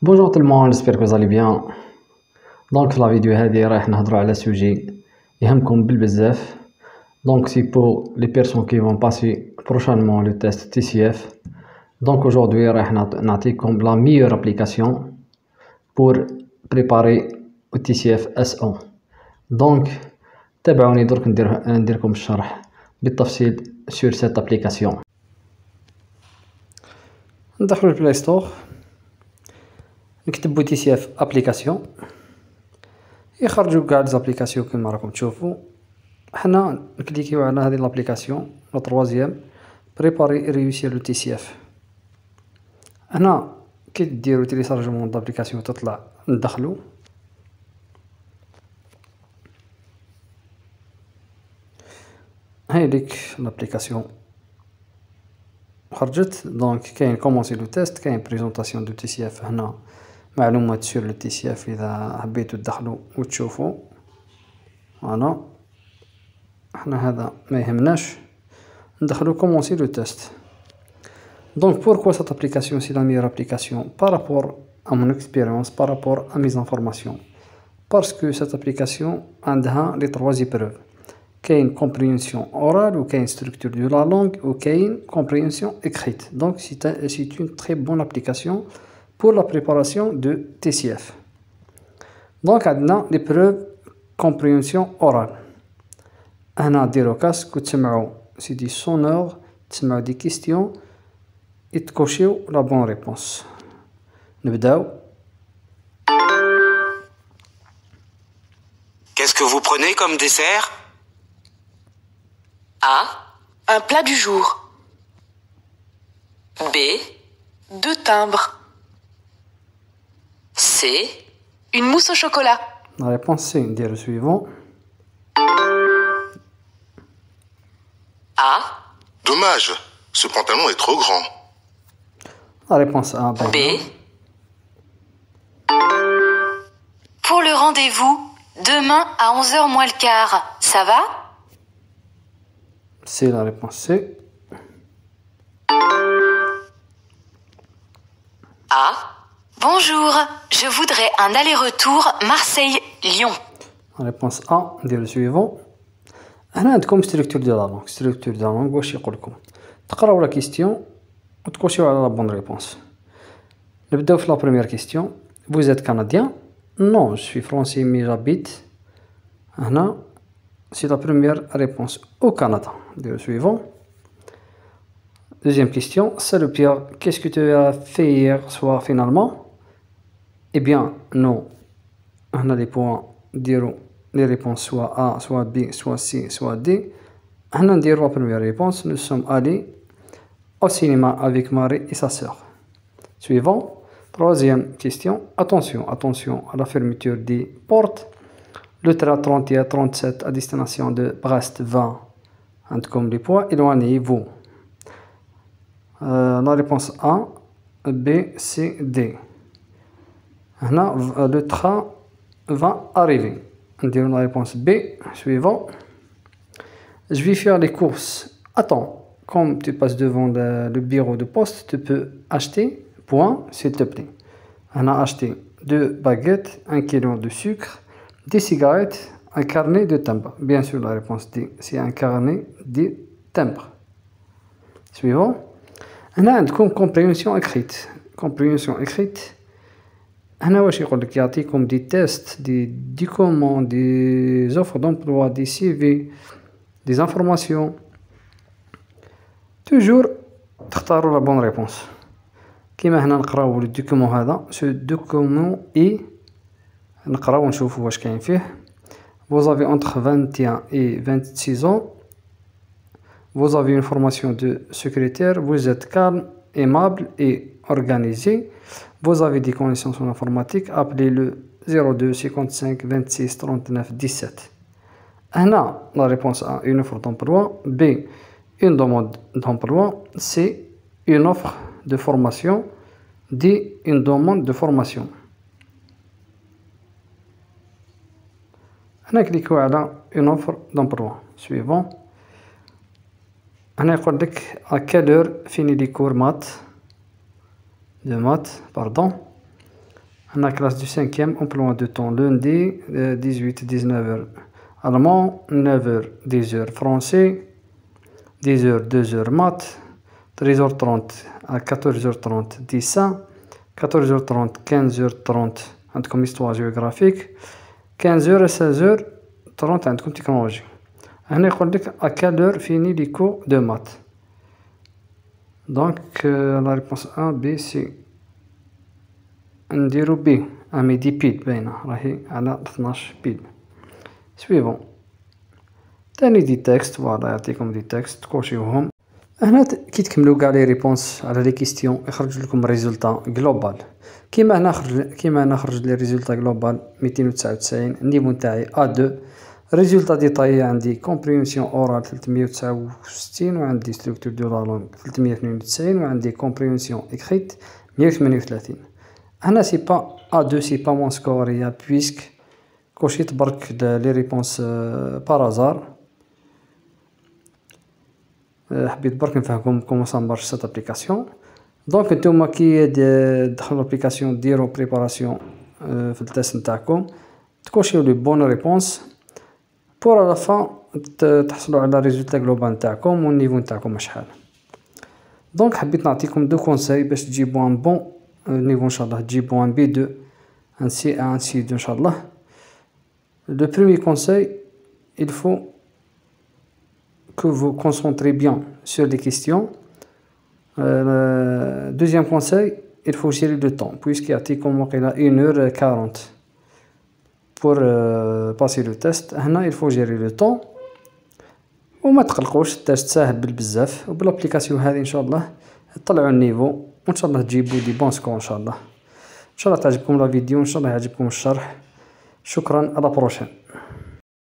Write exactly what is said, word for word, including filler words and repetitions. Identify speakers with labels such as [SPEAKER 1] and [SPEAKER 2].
[SPEAKER 1] Bonjour tout le monde, j'espère que vous allez bien. Donc في la vidéo هذه راح نهضروا على sujet يهمكم بالبزاف. Donc c'est pour les personnes qui vont passer prochainement le test T C F. Donc aujourd'hui راح نعطيكم la meilleure application pour préparer au T C F S O. Donc تابعوني درك ندير نديركم الشرح بالتفصيل sur cette application. ندخلوا البلاي ستور، نكتبوا تي سي اف ابليكاسيون، يخرجوا كاع ليزابليكاسيون كما راكم تشوفوا. حنا نكليكيو على هذه لابليكاسيون لا تروازيام بريباري ريوسير لو تي سي اف. هنا كي ديروا تيليشارجمون دابليكاسيون تطلع ندخلوا، هاي ديك لابليكاسيون خرجت. دونك كاين كومونسي لو تيست، كاين بريزونطاسيون دو تي سي اف، هنا معلومات سور لو تي سي اف اذا حبيتوا تدخلوا وتشوفوا. انا حنا هذا ما يهمناش، ندخلوا كومونسي لو تيست. دونك pourquoi cette application c'est la meilleure application par rapport à mon expérience, par rapport à mes informations? Parce que cette application عندها les trois épreuves. كاين compréhension orale, ou كاين structure de la langue, ou كاين compréhension écrite. Donc c'est une très bonne application pour la préparation de T C F. Donc عندنا l'épreuve compréhension orale. هنا ديروا كاسك وتسمعوا سيدي سونور، تسمعوا دي كيستيون يتكوشيو لا بون ريبونس. نبداو.
[SPEAKER 2] Qu'est-ce que vous prenez comme dessert?
[SPEAKER 3] A. Un plat du jour. B. Deux timbres. C. Une mousse au chocolat.
[SPEAKER 1] La réponse c'est dire le suivant.
[SPEAKER 3] A.
[SPEAKER 4] Dommage, ce pantalon est trop grand.
[SPEAKER 1] La réponse A.
[SPEAKER 3] B. Pour le rendez-vous, demain à onze heures moins le quart, ça va?
[SPEAKER 1] C'est la réponse C.
[SPEAKER 3] A. Bonjour, je voudrais un aller-retour Marseille-Lyon.
[SPEAKER 1] La réponse A. dire le suivant. هنا عندكم structure de la langue. structure de la langue واش يقول لكم؟ تقراو لا كيستيون وتكوشيو على لا بون ريبونس. نبداو في لا بروميير كيستيون. vous êtes canadien? non, je suis français mais j'habite. هنا c'est la première réponse au Canada. Le suivant. Deuxième question. Salut Pierre, qu'est-ce que tu as fait hier soir finalement? Eh bien, non. On a les points, diront les réponses soit A, soit B, soit C, soit D. On a la première réponse. Nous sommes allés au cinéma avec Marie et sa sœur. Suivant. Troisième question. Attention, attention à la fermeture des portes. Le train trente et un trente-sept à destination de Brest va, comme les points, éloignez-vous. Euh, la réponse A, B, C, D. Là, le train va arriver. On dit la réponse B. Suivant. Je vais faire les courses. Attends, comme tu passes devant le, le bureau de poste, tu peux acheter, point, s'il te plaît. On a acheté deux baguettes, un kilo de sucre, des cigarettes, un carnet de timbres. Bien sûr, la réponse D, c'est un carnet de timbres. Suivant. On a une compréhension écrite. Compréhension écrite. هنا واش يقول لك؟ يعطيكم دي تيست، دي دي كوموند، دي اوفر دومبلوا، دي سي في، دي انفورماسيون. توجور تختاروا لا بون ريبونس. كيما هنا نقراو لو دوكيمون هذا، سو دوكيمون اي نقراو ونشوفوا واش كاين فيه. Vous avez entre vingt et un et vingt-six ans. Vous avez une formation de secrétaire. Vous êtes calme, aimable et organisé. Vous avez des connaissances en informatique. Appelez le zéro deux cinquante-cinq vingt-six trente-neuf dix-sept. هنا la réponse A, une offre d'emploi. B, une demande d'emploi. C, une offre de formation. D, une demande de formation. هنا كليكو على une offre d'emploi. Suivant. هنا يقول لك à quelle heure finit les cours maths de maths pardon. هنا classe du cinquième emploi de temps lundi dix-huit dix-neuf heures allemand, neuf heures dix heures français, dix heures deux heures maths, treize heures trente à quatorze heures trente dessin, quatorze heures trente quinze heures trente عندكم histoire géographique, quinze heures à seize heures trente عندكم technologie. هنا يقول لك à quelle heure finit les cours de maths. Donc euh, la réponse A B C. نديرو B à midi pile باينة راهي على اثناش pile. suivant. تاني دي تكست فوالا يعطيكم دي تكست تكوشيوهم. هنا كي تكملوا كاع لي ريبونس على لي كيستيون يخرج لكم ريزولطا جلوبال. كيما هنا خرج كيما هنا خرج لي ريزولطا جلوبال ميتين وتسعة وتسعين. النيفو نتاعي إيه تو. ريزولطا ديطايي عندي كومبريهنسيون اورال ثلاثمية وتسعة وستين وعندي ستركتور دو لا لونغ ثلاثمية واثنين وتسعين وعندي كومبريهنسيون اكريت مية وثمانية وثلاثين. هنا سي با إيه تو سي با مون سكور ريال بويسك كوشيت برك لي ريبونس بارازار. حبيت برك نفهمكم كومون سا مارش سيت ابليكاسيون. دونك نتوما كي تدخلوا لابليكاسيون ديروا بريباراسيون في التيست نتاعكم تكوشيو لي بون ريبونس بور على فان تحصلوا على ريزولتا جلوبال نتاعكم والنيفو نتاعكم شحال. دونك حبيت نعطيكم دو كونساي باش تجيبوا ان بون نيفو ان شاء الله تجيبوا ان بي دو ان سي ان سي دو ان شاء الله. Le premier conseil, il faut que vous concentrez bien sur les questions. Euh, deuxième conseil, il faut gérer le temps, puisqu'il y a une heure quarante pour euh, passer le test. Là, il faut gérer le temps. وما تقلقوش التست ساهل بالبزاف وبالابليكاسيون هذه ان شاء الله تطلعوا النيفو وان شاء الله تجيبوا دي بون سكور ان شاء الله. ان شاء الله تعجبكم لا فيديو، ان شاء الله يعجبكم الشرح. شكرا، على بروشين.